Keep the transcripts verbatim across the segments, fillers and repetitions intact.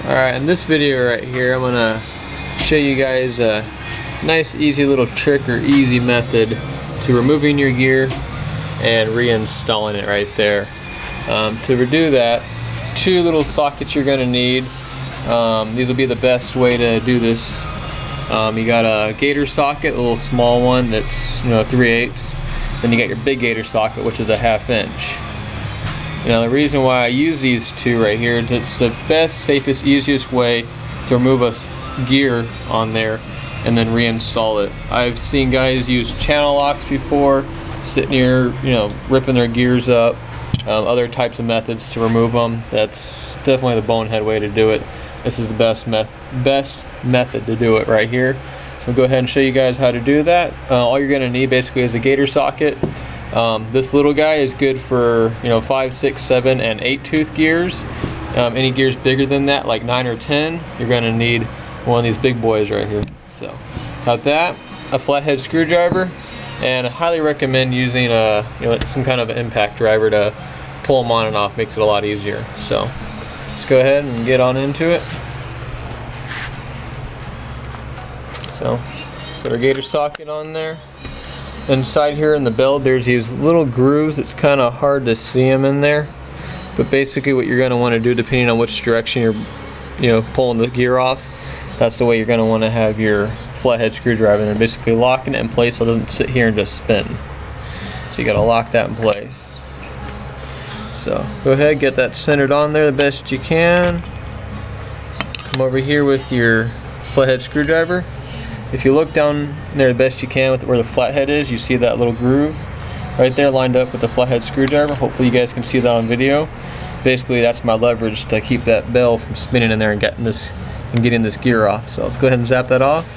Alright, in this video right here, I'm gonna show you guys a nice easy little trick or easy method to removing your gear and reinstalling it right there. Um, to do that, two little sockets you're gonna need. Um, these will be the best way to do this. Um, you got a gator socket, a little small one that's, you know, three eighths. Then you got your big gator socket, which is a half inch. Now the reason why I use these two right here is it's the best, safest, easiest way to remove a gear on there and then reinstall it. I've seen guys use channel locks before, sitting here, you know, ripping their gears up. Um, other types of methods to remove them. That's definitely the bonehead way to do it. This is the best meth best method to do it right here. So I'll go ahead and show you guys how to do that. Uh, all you're gonna need basically is a gator socket. Um, this little guy is good for, you know, five, six, seven, and eight tooth gears. Um, any gears bigger than that, like nine or ten, you're gonna need one of these big boys right here. So, got that, a flathead screwdriver, and I highly recommend using a, you know, some kind of impact driver to pull them on and off. Makes it a lot easier. So, let's go ahead and get on into it. So, put our gator socket on there. Inside here in the belt, there's these little grooves. It's kind of hard to see them in there, but basically what you're going to want to do, depending on which direction you're, you know, pulling the gear off, that's the way you're going to want to have your flathead screwdriver, and basically locking it in place so it doesn't sit here and just spin. So you got to lock that in place. So go ahead, get that centered on there the best you can. Come over here with your flathead screwdriver. If you look down there the best you can with where the flathead is, you see that little groove right there lined up with the flathead screwdriver. Hopefully you guys can see that on video. Basically that's my leverage to keep that bell from spinning in there and getting this and getting this gear off. So let's go ahead and zap that off.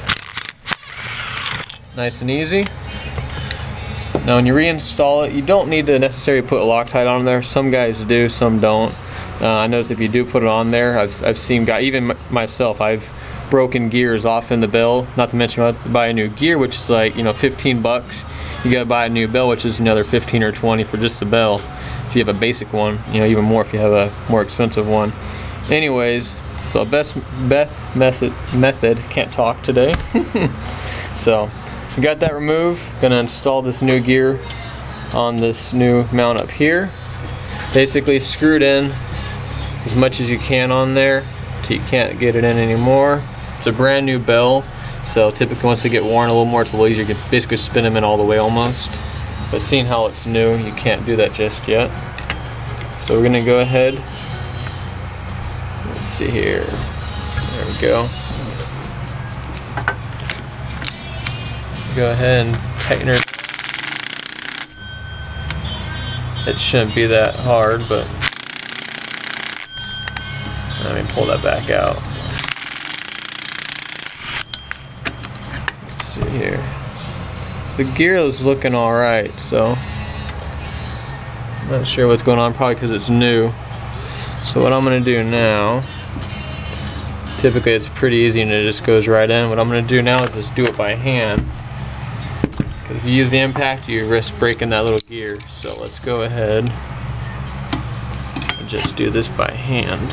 Nice and easy. Now when you reinstall it, you don't need to necessarily put a Loctite on there. Some guys do, some don't. Uh, I noticed if you do put it on there, I've, I've seen guys, even myself, I've broken gears off in the bell. Not to mention, I have to buy a new gear, which is like, you know, fifteen bucks. You gotta buy a new bell, which is another fifteen or twenty for just the bell. If you have a basic one, you know, even more if you have a more expensive one. Anyways, so best best method method can't talk today. So we got that removed. Gonna install this new gear on this new mount up here. Basically screw it in as much as you can on there till you can't get it in anymore. It's a brand new bell, so typically once they get worn a little more, it's a little easier. You can basically spin them in all the way almost. But seeing how it's new, you can't do that just yet. So we're gonna go ahead. Let's see here. There we go. Go ahead and tighten it. It shouldn't be that hard, but let me pull that back out. Let's see here. So the gear is looking alright, so I'm not sure what's going on, probably because it's new. So what I'm going to do now, typically it's pretty easy and it just goes right in. What I'm going to do now is just do it by hand. Because if you use the impact, you risk breaking that little gear. So let's go ahead and just do this by hand.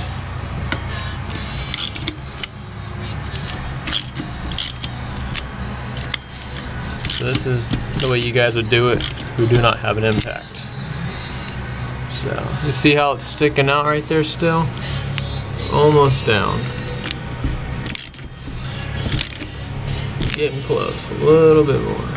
So this is the way you guys would do it who do not have an impact. So you see how it's sticking out right there still? Almost down. Getting close, a little bit more.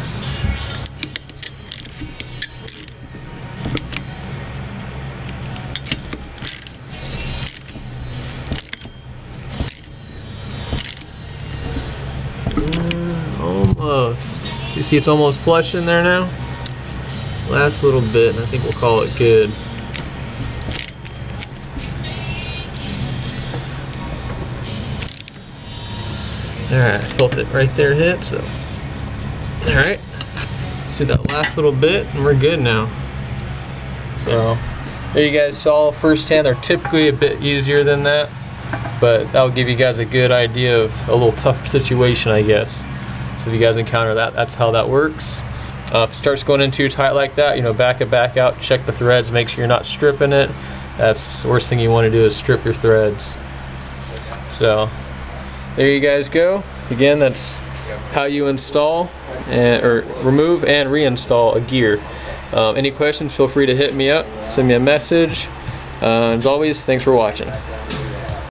Almost. You see it's almost flush in there now? Last little bit and I think we'll call it good. Alright, I felt it right there hit, so. Alright. See that last little bit and we're good now. So, there you guys saw firsthand. They're typically a bit easier than that, but that'll give you guys a good idea of a little tougher situation, I guess. So if you guys encounter that, that's how that works. Uh, if it starts going in too tight like that, you know, back it back out, check the threads, make sure you're not stripping it. That's the worst thing you want to do is strip your threads. So there you guys go. Again, that's how you install and, or remove and reinstall a gear. Um, any questions, feel free to hit me up, send me a message. Uh, as always, thanks for watching.